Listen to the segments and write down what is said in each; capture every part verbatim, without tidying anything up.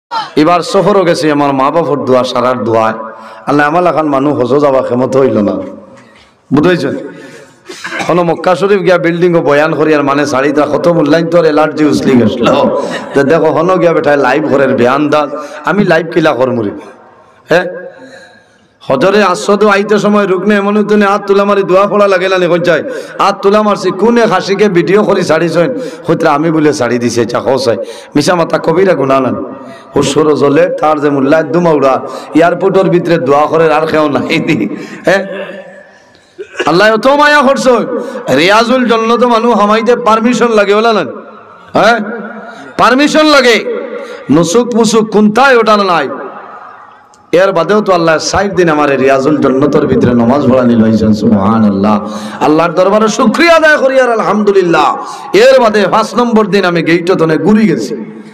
এবার সফরও গেছি আমার মা বাবার দোয়া সারার দোয়ায় আল্লাহ আমার এখন মানুষ হজ যাওয়া ক্ষমত হইল না বুঝেছেন হলো মক্কা শরীফ গিয়া বিল্ডিং ও বয়ান করি আর মানে শাড়িটা কত মূল্যায়ন তোর এলার্জি উসলি গেছিল তো দেখো হনো গিয়া বেটায় লাইভ ঘরের বেয়ান দাস আমি লাইভ কিলা করমুরি হ্যাঁ হজরে আসদ আইতে সময় রুকনে এমন তুমি হাত তুলা মারি দোয়া পড়া লাগে না নিখন চাই হাত তুলা মারছি কোনে হাসিকে ভিডিও করি শাড়িছেন হইতে আমি বলে শাড়ি দিছে চা খসাই মিশা মাতা কবিরা গুণা নেন হুসর জলে তার যে মূল্যায় দুমাউড়া এয়ারপোর্টের ভিতরে দোয়া করে আর কেউ নাই দি হ্যাঁ আল্লাহ এত মায়া করছো রিয়াজুল জন্নত মানুষ হামাইতে পারমিশন লাগে বলে না হ্যাঁ পারমিশন লাগে নুসুক মুসুক কোনটাই ওটা নাই এর বাদেও তো আল্লাহ ষাট দিন আমার রিয়াজুল জন্নতের ভিতরে নামাজ পড়া নিল সুবহানাল্লাহ আল্লাহর দরবারে শুকরিয়া আদায় করি আর আলহামদুলিল্লাহ এর বাদে পাঁচ নম্বর দিন আমি গেইটো তনে ঘুরি গেছি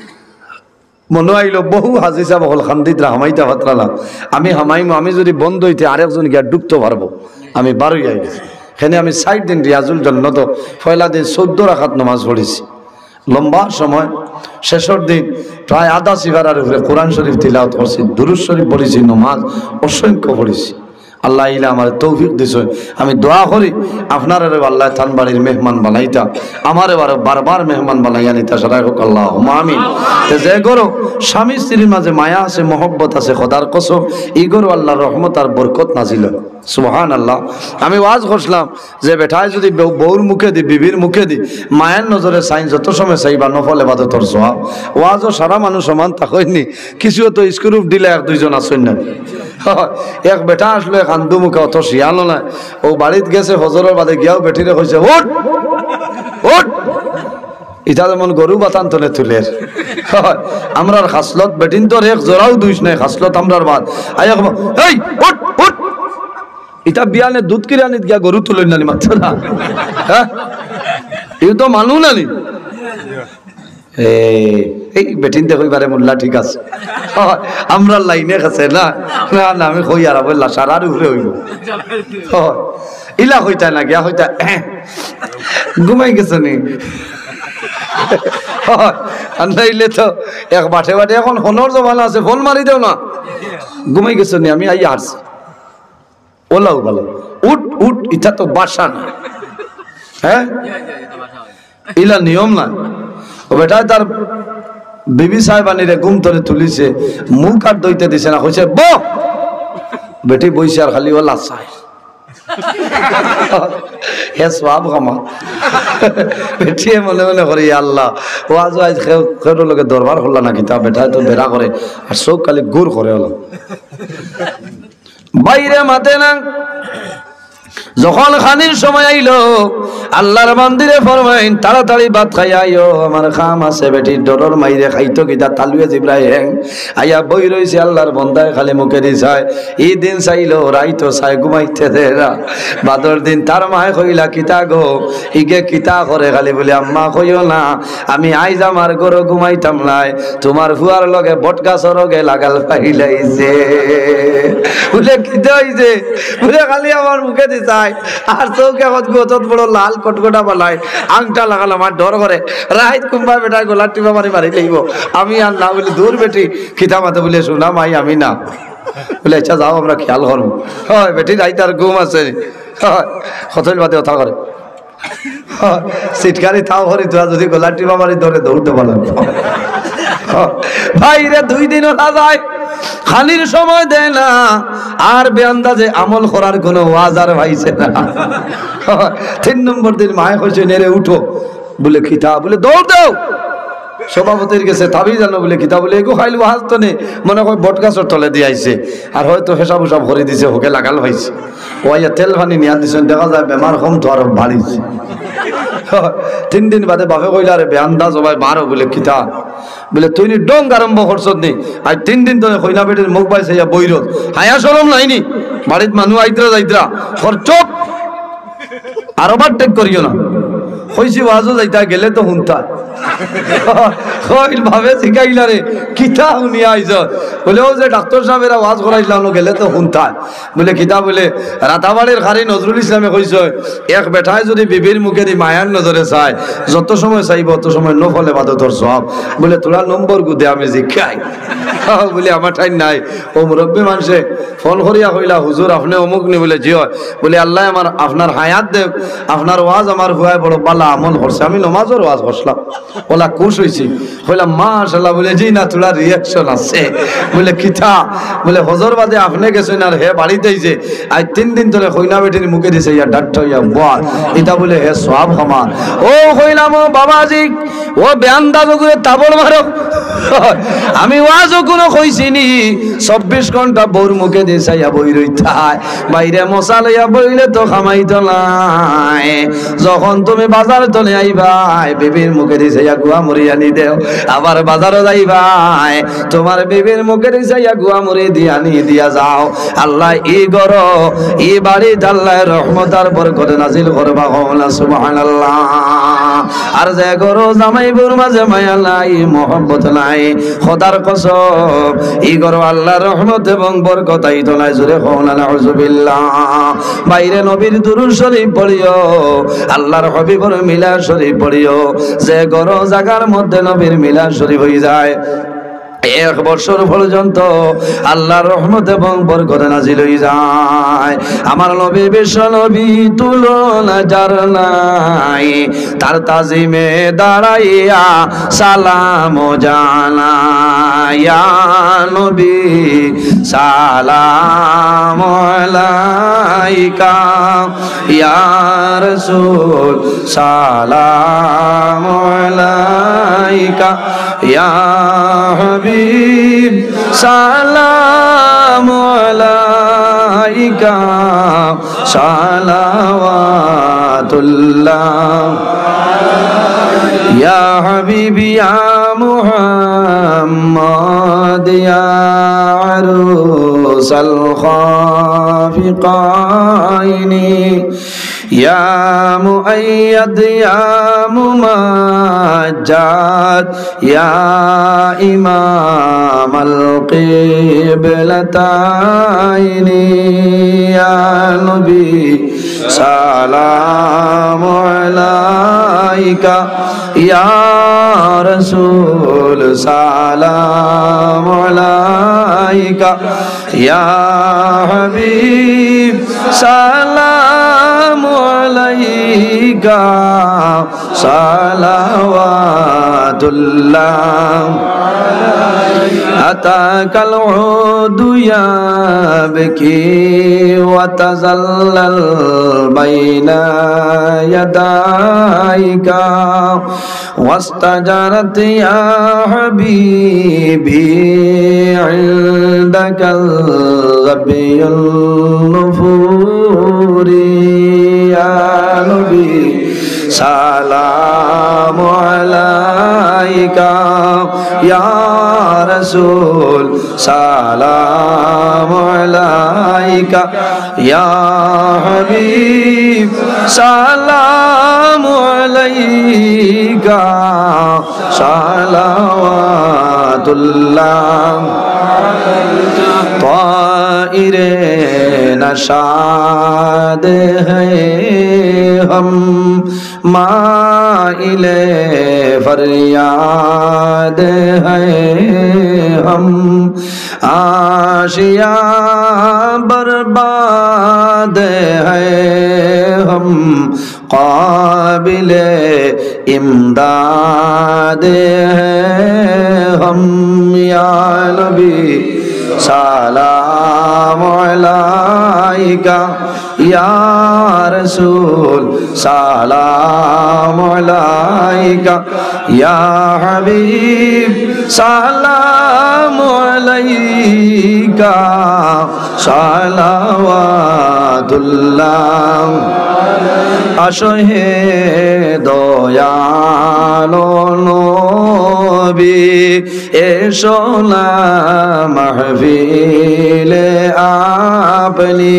মনে আইলো বহু হাজি সাহেব হল খান্দিতরা হামাইতা ভাতরালা আমি হামাইম আমি যদি বন্ধ হইতে আরেকজন গিয়া ডুবতে পারবো আমি বারোই আই গেছি এখানে আমি ষাট দিন রিয়াজুল জন্নত পয়লা দিন চোদ্দ রাখাত নামাজ পড়েছি লম্বা সময় শেষের দিন প্রায় আধা সিভারার উপরে কোরআন শরীফ তিলাওয়াত করছি দুরূদ শরীফ পড়েছি নমাজ অসংখ্য পড়েছি আল্লাহ ইলা আমার তৌফিক দিছে আমি দোয়া করি আপনারা আল্লাহ থান বাড়ির মেহমান বানাইতা আমার এবারে বারবার মেহমান বানাইয়া নিতা সারাই হোক আল্লাহ আমিন তে যে গরো স্বামী স্ত্রীর মাঝে মায়া আছে মহব্বত আছে খোদার কসম এই গরো আল্লাহর রহমত আর বরকত নাজিল সুবহানাল্লাহ আমি ওয়াজ করছিলাম যে বেটায় যদি বউর মুখে দি বিবির মুখে দি মায়ের নজরে চাই যত সময় চাইবা নফল এবাদতর সওয়াব ওয়াজও সারা মানুষ সমান থাকইনি কিছু তো স্ক্রুপ দিলে এক দুইজন আসেন না এক বেটা আসলো কান্দু মুখে অত শিয়ালো না ও বাড়িতে গেছে হজরের বাদে গিয়াও বেটিরে কইছে ওঠ ওঠ ইটা যেমন গরু বাতান তলে তুলের আমরার খাসলত বেটিন তোর এক জোড়াও দুইস নাই খাসলত আমরার বাদ আয়া এই ওঠ ওঠ ইটা বিয়ানে দুধ কিনে আনিত গিয়া গরু তুলেন নানি মাত্র না হ্যাঁ এই তো মানু নানি এই বেটিন দেখো এবারে মোল্লা ঠিক আছে আমরা লাইনে গেছে না না আমি কই আর বললা সারার উপরে হইব ইলা হইতা না গিয়া হইতা ঘুমাই গেছে নি আনাইলে তো এক বাটে বাটে এখন ফোনের জমানা আছে ফোন মারি দেও না ঘুমাই গেছে নি আমি আই আসছি ওলাও ভালো উঠ উঠ এটা তো বাসা না হ্যাঁ ইলা নিয়ম না ও বেটা তার বিবি সাহেবানিরে ঘুম ধরে তুলিছে মুখ আর দইতে দিছে না কইছে ব বেটি বইছে আর খালি ওলা চাই হে সওয়াব কামা বেটিয়ে মনে মনে করি আল্লাহ ও আজ আজ খের লগে দরবার হল না কিতা বেটা তো বেড়া করে আর সব খালি গুড় করে হলো বাইরে মাতে না যখন খানির সময় আইলো আল্লাহর মন্দিরে ফরমাইন তাড়াতাড়ি ভাত খাই আইও আমার খাম আছে বেটির ডরর মাইরে খাইতো কিতা তালুয়ে জিব্রাহিম আইয়া বই রইছে আল্লাহর বন্দায় খালি মুখে দি চায় এই দিন চাইলো রাইতো চাই ঘুমাইতে দে না বাদর দিন তার মায়ে কইলা কিতা গো ইগে কিতা করে খালি বলে আম্মা কইও না আমি আইজ আমার গরো ঘুমাইতাম নাই তোমার ফুয়ার লগে বট গাছর লগে লাগাল পাইলাইছে বলে কিতা হইছে বলে খালি আমার মুখে দি চায় আর চৌকে গতত বড় লাল কটকটা বানায় আংটা লাগাল আমার ডর করে রাইত কুম্বা বেটায় গোলার টিপা মারি মারি লইব আমি আর না বলি দূর বেটি খিতা মাতে বলে শোনা মাই আমি না বলে আচ্ছা যাও আমরা খেয়াল করবো হয় বেটি রাইত আর ঘুম আছে হয় হতল বাদে কথা করে সিটকারি তাও করি তোরা যদি গোলার টিপা মারি ধরে দৌড়তে পারলাম ভাই রে দুই দিনও না যায় খালির সময় দেয় না আর বেআন্দাজে আমল করার কোনো ওয়াজার ভাইছে না তিন নম্বর দিন মায়ে কইছে নেড়ে উঠো বলে খিতা বলে দৌড় দাও সভাপতির গেছে তাবি জানো বলে কিতা বলে এগো খাইল ওয়াজ তো নে মনে হয় বটগাছর তলে দিয়ে আইছে আর হয়তো হেসাব উসাব ভরে দিছে হোকে লাগাল হয়েছে ও আইয়া তেল পানি নিয়া দিছেন দেখা যায় বেমার কম তো আরো বাড়িছে তিন দিন বাদে বাপে কইলা আরে বেআন্দা সবাই মারো বলে কিতা বলে তুই নি ডং আরম্ভ করছত নি আর তিন দিন তো কইনা বেটির মুখ পাইছে ইয়া বইরত হায়া শরম নাইনি বাড়িত মানুষ আইতরা যাইতরা খরচক আর ওভারটেক করিও না কইছি ওয়াজও যাইতা গেলে তো শুনতা কইল ভাবে শিখাইলা রে কিতা শুনিয়া আইছ বলে ও যে ডাক্তার সাহেবেরা ওয়াজ করাইলাম গেলে তো শুনতা বলে কিতা বলে রাতাবাড়ির খারি নজরুল ইসলামে কইছ এক বেটায় যদি বিবির মুখে দি মায়ার নজরে চায় যত সময় চাইব তত সময় নফলে বাদতর সব বলে তোরা নম্বর গুদে আমি শিখাই বলে আমার ঠাই নাই ও মুরব্বী মানুষে ফোন করিয়া কইলা হুজুর আপনি অমুক নি বলে জি হয় বলে আল্লাহ আমার আপনার হায়াত দেব আপনার ওয়াজ আমার হুয়ায় বড় বালা আমল করছে আমি নমাজের ওয়াজ করছিলাম ওলা খুশ হয়েছি কইলাম মাশাআল্লাহ বলে জি না তোরা রিয়াকশন আছে বলে কিতা বলে হজর বাদে আপনি গেছেন আর হে বাড়িতেই যে আজ তিন দিন ধরে কইনা বেটির মুখে দিছে ইয়া ডাক্তার ইয়া বল এটা বলে হে সওয়াব সমান ও কইলাম ও বাবাজি ও বেয়ান্দা করে তাবড় মারো আমি ওয়াজও কোনো কইছিনি চব্বিশ ঘন্টা বউর মুখে দিছাইয়া বই রইতাই বাইরে মশা লইয়া বইলে তো খামাইতো নাই যখন তুমি বাজার তলে আইবাই বিবির মুখে দিছাইয়া গুয়া মুড়ি আনি দেও আবার বাজারও যাইবাই তোমার বিবির মুখে দিছাইয়া গুয়া মুড়ি দিয়ে আনি দিয়া যাও আল্লাহ ই গর ই বাড়িতে আল্লাহ রহমত আর বরকত নাজিল করবা কওলা সুবহানাল্লাহ আর যে গরো জামাই বউর মাঝে মায়া নাই মোহব্বত নাই খোদার কসম ই গরো আল্লাহর রহমত এবং বরকত আইতো নাই জোরে কওনা নাউযুবিল্লাহ বাইরে নবীর দুরূদ শরীফ পড়িও আল্লাহর হাবিবের মিলাদ শরীফ পড়িও যে গরো জায়গার মধ্যে নবীর মিলাদ শরীফ হয়ে যায় এক বছর পর্যন্ত আল্লাহর রহমত এবং বরকত নাজিল হয়ে যায় আমার নবী বিশ্ব নবী তুলনা যার নাই তার তাজিমে দাঁড়াইয়া সালাম জানাই ইয়া নবী সালাম আলাইকা ইয়া রাসূল সালাম আলাইকা ইয়া হাবিব সালামু আলাইকা সালাওয়াতুল্লাহ ইয়া হাবিবি ইয়া মুহাম্মদ ইয়া আরুসাল খাফিকাইনি ইয়া মুআইয়াদ ইয়া মুমাজ্জাদ ইয়া ইমামাল কিবলাতাইনি ইয়া নবী সালামু আলাইকা ইয়া রাসূল সালামু আলাইকা ইয়া হাবিব সালামু আলাইকা সালাওয়াতুল্লাহ আতাকাল উদু ইয়াবকি ওয়া তাযাল্লাল বাইনা ইয়াদাইকা ওয়াস্তাজারাত ইয়া হাবিবি ইনদাকাল গাবিয়ুন নুফুরি ইয়া নবী সালামু আলাইকা ইয়া রাসূল সালামু আলাইকা ইয়া হাবিব সালামু আলাইকা সালাওয়াতুল্লাহ ताइरे नशाद हैं हम माइले फरियाद हैं हम आशिया बर्बाद हैं हम काबिले इमदाद हैं हम या नबी सालामु अलैका या रसूल सालामु अलैका या हबीब सालामु अलैका সালাওয়াতুল্লাহ আসো হে দয়ালো নবী এসো না মাহফিলে আপনি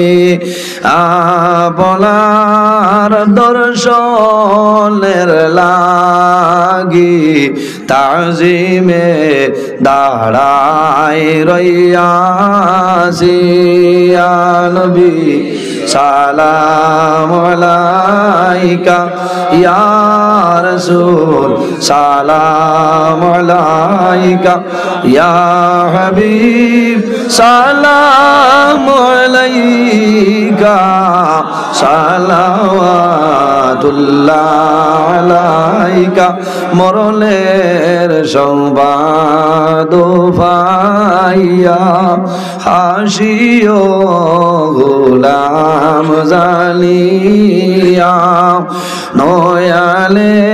আপনার দর্শনের লাগি তাজিমে দাঁড়াই রইয়াছি ইয়া নবী সালাম আলাইকা ইয়া রাসূল সালাম আলাইকা ইয়া হাবিব সালাম আলাইকা সালাওয়াতুল্লাহ আলাইকা মরণের সংবাদ পাইয়া হাসিও গোলাম জালিয়া নয়ালে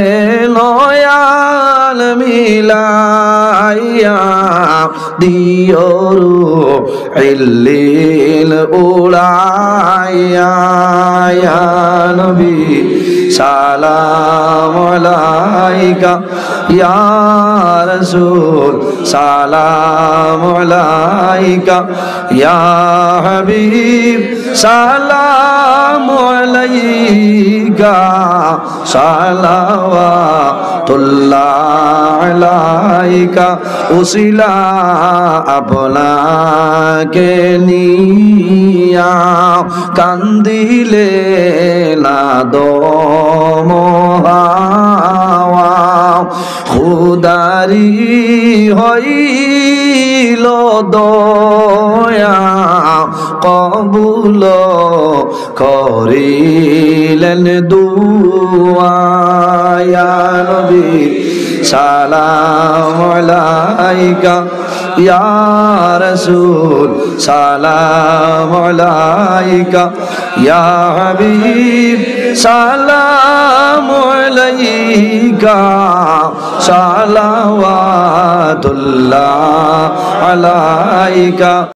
নয়াল মিলাইয়া দিও ইল্লিল উড়াইয়া ইয়া নবী সালাম আলাইকা ইয়া রাসূল সালাম আলাইকা ইয়া হাবিব সালাম আলাইকা সালাওয়াতুল্লাহ আলাইকা উসিলা আপনাকে নিয়া কান্দিলে না দম হাওয়া খুদারি হইল দয়া কবুল করিলেন দুআ ইয়া নবী সালাম আলাইকা ইয়া রাসূল সালাম আলাইকা ইয়া হাবিব সালাম আলাইকা সালাওয়াতুল্লাহ আলাইকা